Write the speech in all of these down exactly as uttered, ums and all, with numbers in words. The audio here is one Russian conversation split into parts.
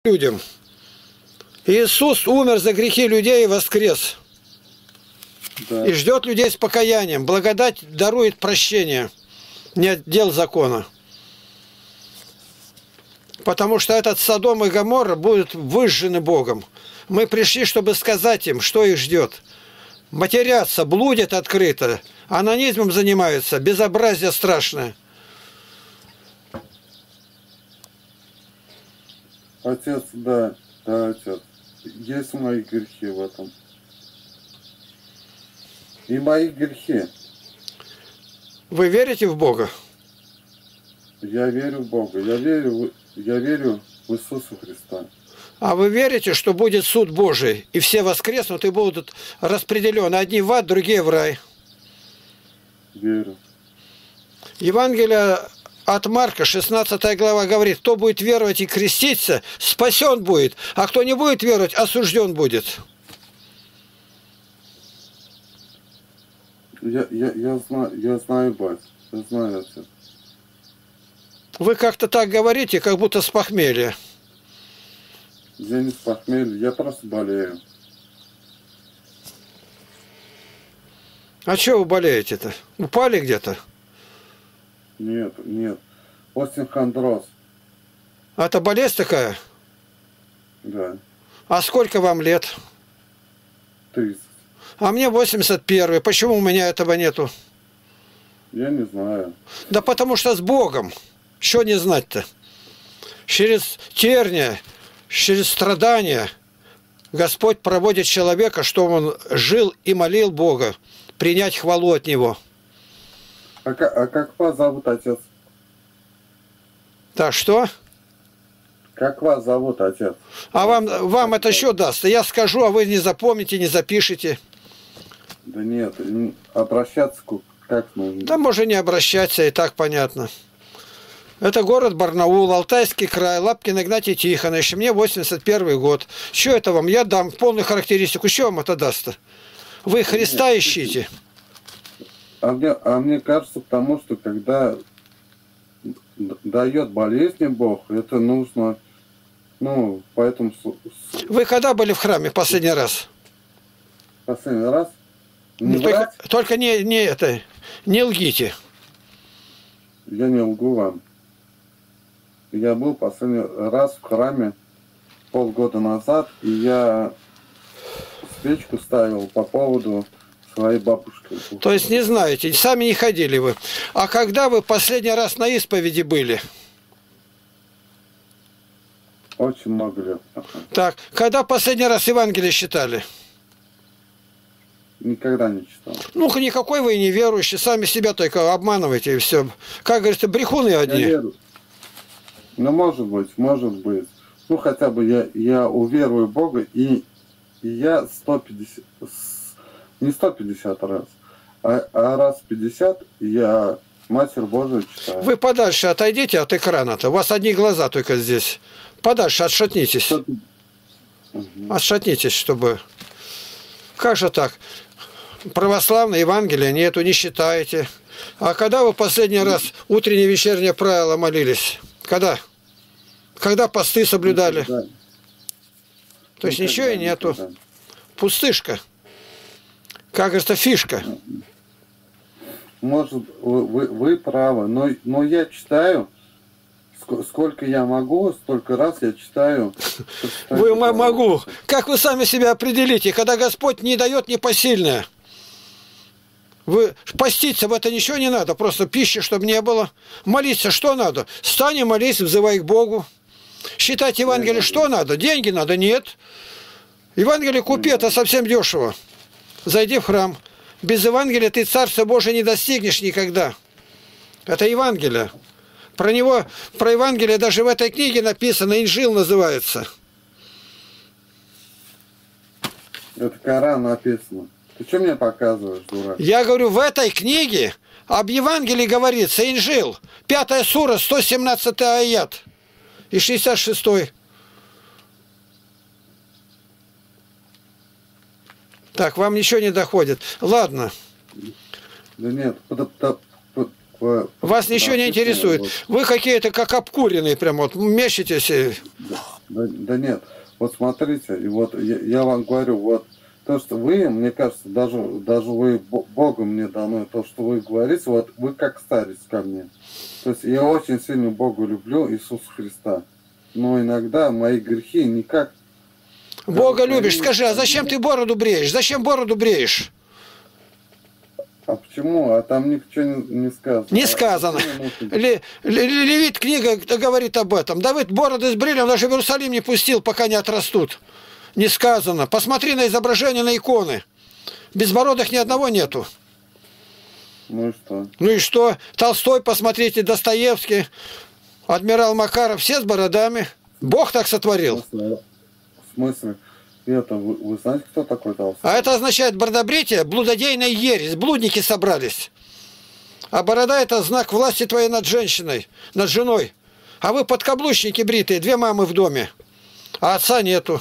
людям. Иисус умер за грехи людей и воскрес. Да. И ждет людей с покаянием. Благодать дарует прощение, не дел закона. Потому что этот Содом и Гоморра будут выжжены Богом. Мы пришли, чтобы сказать им, что их ждет. Матерятся, блудят открыто, анонизмом занимаются, безобразие страшное. Отец, да, да, отец. Есть мои грехи в этом. И мои грехи. Вы верите в Бога? Я верю в Бога. Я верю, я верю в Иисуса Христа. А вы верите, что будет суд Божий, и все воскреснут и будут распределены, одни в ад, другие в рай? Верю. Евангелие от Марка, шестнадцатая глава, говорит, кто будет веровать и креститься, спасен будет, а кто не будет веровать, осужден будет. Я, я, я, знаю, я знаю, бать, я знаю, отец. Вы как-то так говорите, как будто с похмелья. Я не с похмелья, я просто болею. А чего вы болеете-то? Упали где-то? Нет, нет. Остеохондроз. А это болезнь такая? Да. А сколько вам лет? тридцать. А мне восемьдесят первый. Почему у меня этого нету? Я не знаю. Да потому что с Богом. Что не знать-то? Через терния, через страдания Господь проводит человека, чтобы он жил и молил Бога, принять хвалу от Него. А как, а как вас зовут, отец? Так, что? Как вас зовут, отец? А вам, вам это что даст? Я скажу, а вы не запомните, не запишите. Да нет, обращаться как нужно? Да можно не обращаться, и так понятно. Это город Барнаул, Алтайский край, Лапкин Игнатий Тихонович. Мне восемьдесят первый год. Что это вам? Я дам полную характеристику. Что вам это даст-то? Вы Христа нет, ищите. А мне, а мне кажется, потому что когда дает болезни Бог, это нужно, ну, поэтому... Вы когда были в храме последний раз? Последний раз? Не ну, только только не, не, это, не лгите. Я не лгу вам. Я был последний раз в храме полгода назад, и я свечку ставил по поводу своей бабушки. То есть не знаете, сами не ходили вы. А когда вы последний раз на исповеди были? Очень много лет. Так, когда последний раз Евангелие читали? Никогда не читал. Ну, никакой вы и не верующий, сами себя только обманываете и все. Как говорится, брехуны одни. Я верю. Ну, может быть, может быть. Ну, хотя бы я, я уверую в Бога, и, и я сто пятьдесят, не сто пятьдесят раз, а, а раз пятьдесят я Матерь Божию читаю. Вы подальше отойдите от экрана-то, у вас одни глаза только здесь. Подальше отшатнитесь. Угу. Отшатнитесь, чтобы... Как же так? Православное Евангелие нету, не считаете. А когда вы последний раз утреннее вечернее правило молились? Когда? Когда посты соблюдали? Никогда. То есть Никогда, ничего и нету. Никогда. Пустышка. Как говорится, фишка. Может, вы, вы, вы правы, но, но я читаю, сколько я могу, столько раз я читаю. Вы могу. Как вы сами себя определите, когда Господь не дает непосильное? Вы поститься в это ничего не надо, просто пищи, чтобы не было. Молиться что надо? Встань и молись, взывай к Богу. Считать Евангелие что надо? Деньги надо? Нет. Евангелие купи, это совсем дешево. Зайди в храм. Без Евангелия ты Царства Божия не достигнешь никогда. Это Евангелие. Про него, про Евангелие даже в этой книге написано, Инжил называется. Это Коран написано. Ты что мне показываешь, дурак? Я говорю, в этой книге об Евангелии говорится, Инжил, пятая сура, сто семнадцатый аят и шестьдесят шестой. Так, вам ничего не доходит. Ладно. Да нет, под, под, под, под, вас ничего не интересует. Вы какие-то как обкуренные, прям вот мечетесь. Да. Да, да нет, вот смотрите, и вот я, я вам говорю, вот то, что вы, мне кажется, даже, даже вы Богом мне дано, то, что вы говорите, вот вы как старец ко мне. То есть я очень сильно Бога люблю, Иисуса Христа. Но иногда мои грехи никак... Бога любишь, скажи, а зачем ты бороду бреешь? Зачем бороду бреешь? А почему? А там ничего не, не сказано. Не сказано. Ле, ле, Левит книга говорит об этом. Давид бороды сбрили, он даже в Иерусалим не пустил, пока не отрастут. Не сказано. Посмотри на изображение, на иконы. Безбородых ни одного нету. Ну и что? Ну и что? Толстой, посмотрите, Достоевский, адмирал Макаров, все с бородами. Бог так сотворил. В смысле? Это, вы, вы знаете, кто такой Толстой? А это означает бородобритие, блудодейная ересь. Блудники собрались. А борода – это знак власти твоей над женщиной, над женой. А вы подкаблучники бритые, две мамы в доме. А отца нету.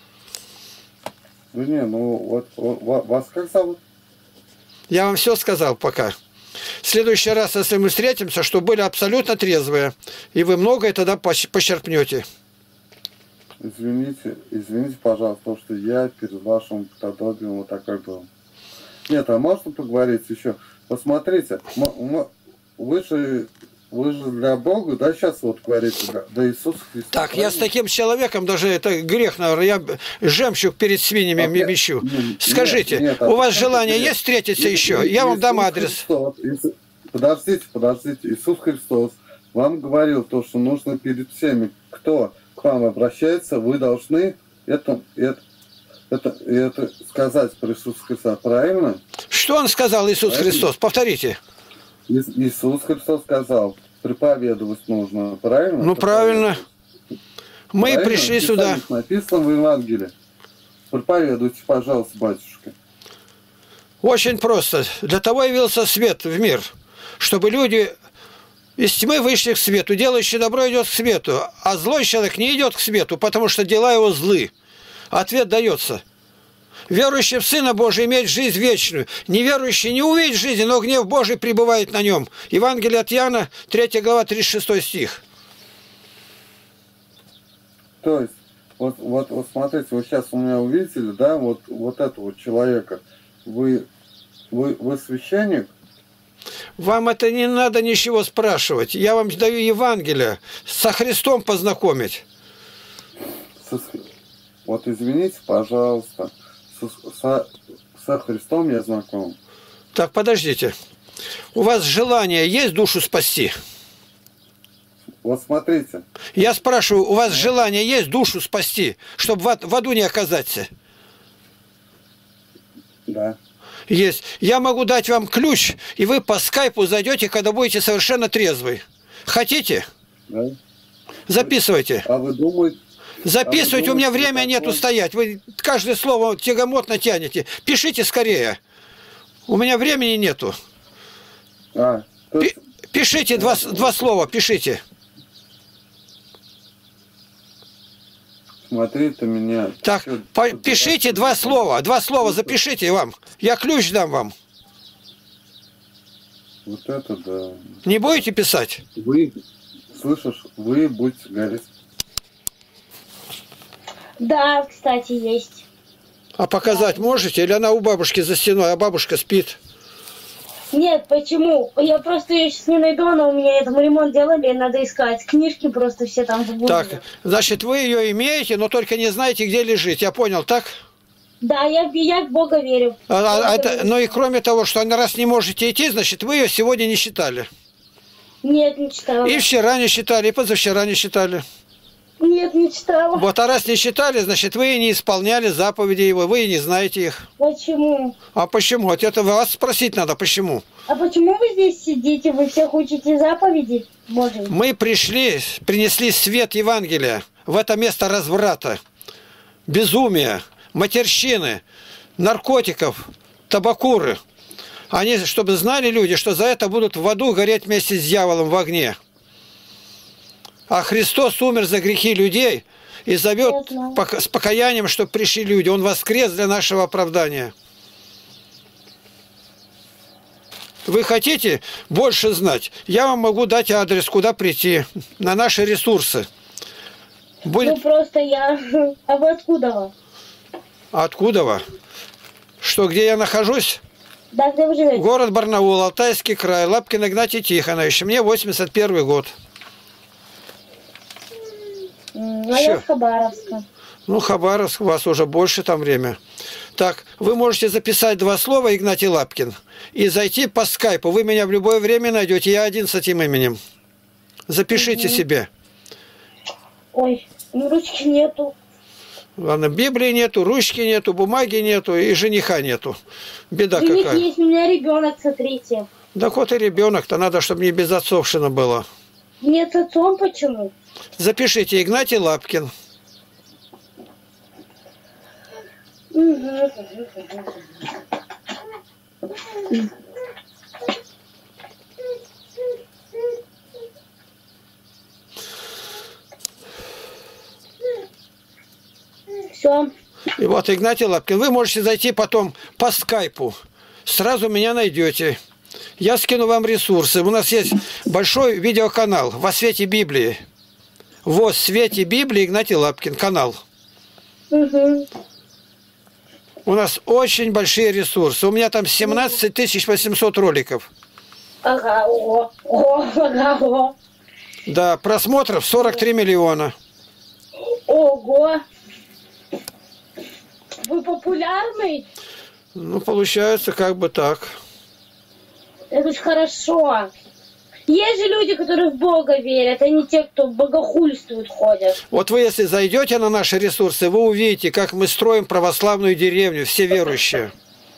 Да не, ну вот, вот вас как зовут? Я вам все сказал пока. В следующий раз, если мы встретимся, что были абсолютно трезвые, и вы многое тогда почерпнете. Извините, извините, пожалуйста, что я перед вашим подобием вот такой был. Нет, а можно поговорить еще? Посмотрите, вы же, вы же для Бога, да, сейчас вот говорите, да, Иисуса Христа. Так, правильно? Я с таким человеком, даже это грех, наверное, я жемчуг перед свиньями а, мечу. Нет, Скажите, нет, нет, у вас желание есть встретиться Иисус, еще? Я Иисус вам дам адрес. Христос, Иисус, подождите, подождите, Иисус Христос вам говорил то, что нужно перед всеми, кто к вам обращается, вы должны это, это, это, это сказать про Иисуса Христа, правильно? Что он сказал, Иисус правильно? Христос? Повторите. Иисус Христос сказал, проповедовать нужно, правильно? Ну, правильно. Мы правильно? Пришли сюда. Написано в Евангелии. Проповедуйте, пожалуйста, батюшка. Очень просто. Для того явился свет в мир, чтобы люди... Из тьмы вышли к свету, делающий добро идет к свету, а злой человек не идет к свету, потому что дела его злы. Ответ дается. Верующий в Сына Божия имеет жизнь вечную. Неверующий не увидит жизни, но гнев Божий пребывает на нем. Евангелие от Иоанна, третья глава, тридцать шестой стих. То есть, вот, вот, вот смотрите, вы сейчас у меня увидели, да, вот, вот этого человека. Вы, вы, вы священник? Вам это не надо ничего спрашивать. Я вам даю Евангелие. Со Христом познакомить. Со, вот извините, пожалуйста. Со, со, со Христом я знаком. Так, подождите. У вас желание есть душу спасти? Вот смотрите. Я спрашиваю, у вас желание есть душу спасти, чтобы в, в аду не оказаться? Да. Есть. Я могу дать вам ключ, и вы по скайпу зайдете, когда будете совершенно трезвый. Хотите? Да. Записывайте. А вы думаете... Записывайте, а у меня времени нету стоять. Вы каждое слово тягомотно тянете. Пишите скорее. У меня времени нету. А, то... Пишите два, два слова, пишите. Смотри, ты меня... Так, по, пишите два слова. Два слова запишите вам. Я ключ дам вам. Вот это да. Не будете писать? Вы, слышишь, вы будете гореть. Да, кстати, есть. А показать да. можете? Или она у бабушки за стеной, а бабушка спит? Нет, почему? Я просто ее сейчас не найду, она у меня этому ремонт делали, надо искать. Книжки просто все там в гугле. Так, значит, вы ее имеете, но только не знаете, где лежит. Я понял, так? Да, я, я в Бога верю. А, а это, ну и кроме того, что раз не можете идти, значит, вы ее сегодня не считали. Нет, не читала. И вчера не считали, и позавчера не считали. Нет, не читала. Вот, а раз не считали, значит, вы и не исполняли заповеди его, вы и не знаете их. Почему? А почему? Вот это вас спросить надо, почему? А почему вы здесь сидите? Вы всех учите заповеди? Боже. Мы пришли, принесли свет Евангелия в это место разврата, безумия, матерщины, наркотиков, табакуры. Они, чтобы знали люди, что за это будут в аду гореть вместе с дьяволом в огне. А Христос умер за грехи людей и зовет с покаянием, чтобы пришли люди. Он воскрес для нашего оправдания. Вы хотите больше знать? Я вам могу дать адрес, куда прийти, на наши ресурсы. Будет... Ну просто я... А вы откуда вы? Откуда вы? Что, где я нахожусь? Да, где вы живете? Город Барнаул, Алтайский край, Лапкин Игнатий Тихонович. Мне восемьдесят первый год. М, А я Всё. с Хабаровска. Ну, Хабаровск, у вас уже больше там время. Так, вы можете записать два слова Игнатий Лапкин и зайти по скайпу. Вы меня в любое время найдете. Я один с этим именем. Запишите Мгм. себе. Ой, ну ручки нету. Ладно, Библии нету, ручки нету, бумаги нету и жениха нету. Беда Жених какая. есть, у меня ребенок, смотрите. Да вот и ребенок-то надо, чтобы не безотцовщина была. Нет, с отцом почему? Запишите Игнатий Лапкин. Мгм. Все. И вот Игнатий Лапкин. Вы можете зайти потом по скайпу. Сразу меня найдете. Я скину вам ресурсы. У нас есть большой видеоканал «Во свете Библии». «Во свете Библии» Игнатий Лапкин. Канал. Угу. У нас очень большие ресурсы. У меня там семнадцать тысяч восемьсот роликов. Ага, о, о, ага, о. Да, просмотров сорок три миллиона. Ого. Вы популярный? Ну, получается, как бы так. Это ж хорошо. Есть же люди, которые в Бога верят, а не те, кто богохульствуют, ходят. Вот вы, если зайдете на наши ресурсы, вы увидите, как мы строим православную деревню, все верующие.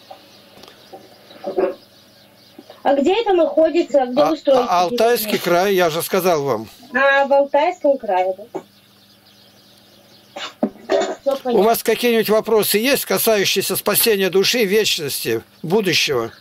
А где это находится? Где А, вы строите? а Алтайский край, я же сказал вам. А, в Алтайском крае, да? Всё У понятно. вас какие-нибудь вопросы есть, касающиеся спасения души, вечности, будущего?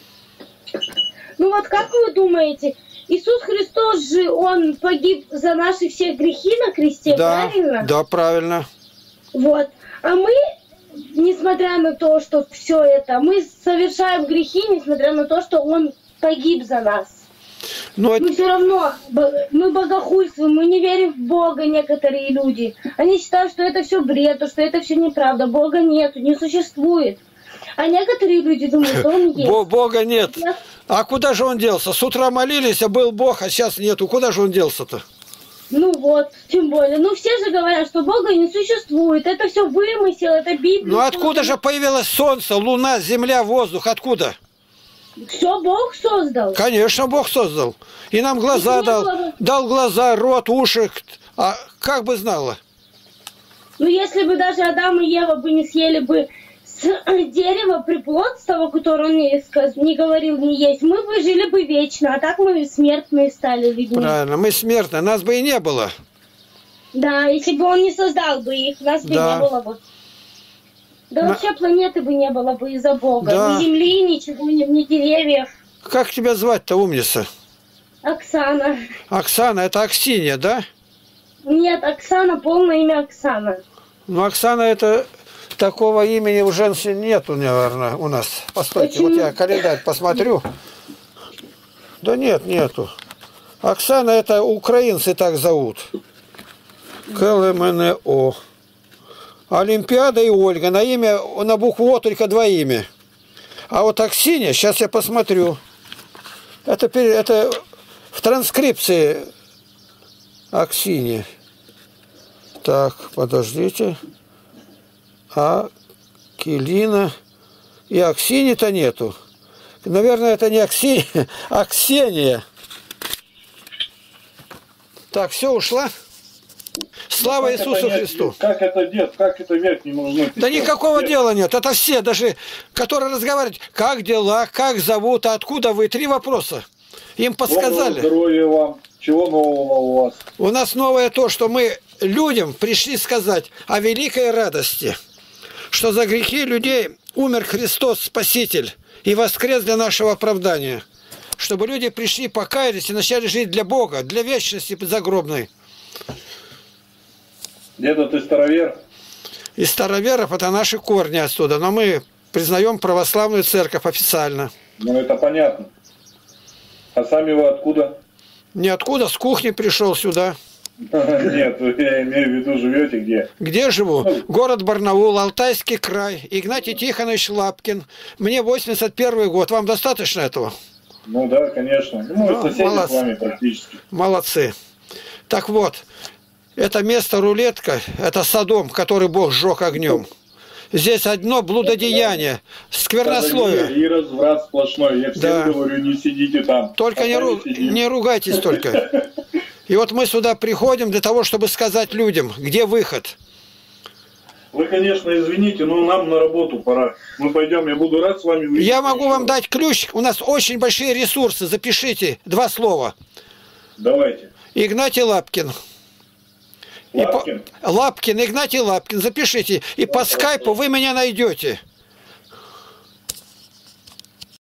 Ну вот как вы думаете, Иисус Христос же, Он погиб за наши все грехи на кресте, Да, правильно? да, правильно. Вот. А мы, несмотря на то, что все это, мы совершаем грехи, несмотря на то, что Он погиб за нас. Но это- Мы все равно, бо- мы богохульствуем, мы не верим в Бога, некоторые люди. Они считают, что это все бред, что это все неправда, Бога нету, не существует. А некоторые люди думают, что Он есть. Бо- Бога нет. Я- А куда же он делся? С утра молились, а был Бог, а сейчас нету. Куда же он делся-то? Ну вот, тем более. Ну все же говорят, что Бога не существует. Это все вымысел, это Библия. Ну откуда же появилось солнце, луна, земля, воздух? Откуда? Все Бог создал. Конечно, Бог создал. И нам глаза Их не дал. было. Дал глаза, рот, уши. А как бы знала? Ну если бы даже Адам и Ева бы не съели бы с дерева приплод, с того, который он не, сказ- не говорил не есть, мы бы жили бы вечно. А так мы смертные стали людьми. Правильно, мы смертны, нас бы и не было. Да, если бы он не создал бы их, нас бы Да. не было бы. Да На- вообще планеты бы не было бы из-за Бога. Да. Ни земли, ничего, ни, ни деревьев. Как тебя звать-то, умница? Оксана. Оксана, это Аксинья, да? Нет, Оксана, полное имя Оксана. Ну, Оксана, это такого имени у женщин нету, наверное, у нас. Постойте, Почему? вот я календарь посмотрю. Да нет, нету. Оксана, это украинцы так зовут. К Л М Н О. Олимпиада и Ольга. На имя, на букву О только два имя. А вот Аксинья, сейчас я посмотрю. Это, пере- это в транскрипции Аксинья. Так, подождите. Акелина. И Аксиньи-то нету. Наверное, это не Аксинья, а Ксения. Так, все, ушла? Слава Как это Иисусу нет, Христу. Как это нет, как это нет не нужно. Да никакого дела нет. Это все, даже которые разговаривают, как дела, как зовут, откуда вы. Три вопроса. Им подсказали. Здоровья вам. Чего нового у вас? У нас новое то, что мы людям пришли сказать о великой радости, что за грехи людей умер Христос Спаситель и воскрес для нашего оправдания. Чтобы люди пришли, покаялись и начали жить для Бога, для вечности загробной. Деда, ты старовер? Из староверов это наши корни отсюда, но мы признаем православную церковь официально. Ну это понятно. А сами вы откуда? Ниоткуда, с кухни пришел сюда. Нет, я имею в виду, живете где? Где живу? Город Барнаул, Алтайский край. Игнатий Тихонович Лапкин. Мне восемьдесят первый год. Вам достаточно этого? Ну да, конечно. Ну, мы Ну, соседи молодцы. с вами практически. Молодцы. Так вот, это место рулетка, это Содом, который Бог сжег огнем. Здесь одно блудодеяние, сквернословие. И разврат сплошной. Я всем Да. говорю, не сидите там. Только А не, сами ру- сидим. не ругайтесь только. И вот мы сюда приходим для того, чтобы сказать людям, где выход. Вы, конечно, извините, но нам на работу пора. Мы пойдем, я буду рад с вами увидеться. Я могу еще вам раз. дать ключ. У нас очень большие ресурсы. Запишите два слова. Давайте. Игнатий Лапкин. И по- Лапкин? Лапкин, Игнатий Лапкин. Запишите. И по скайпу вы меня найдете.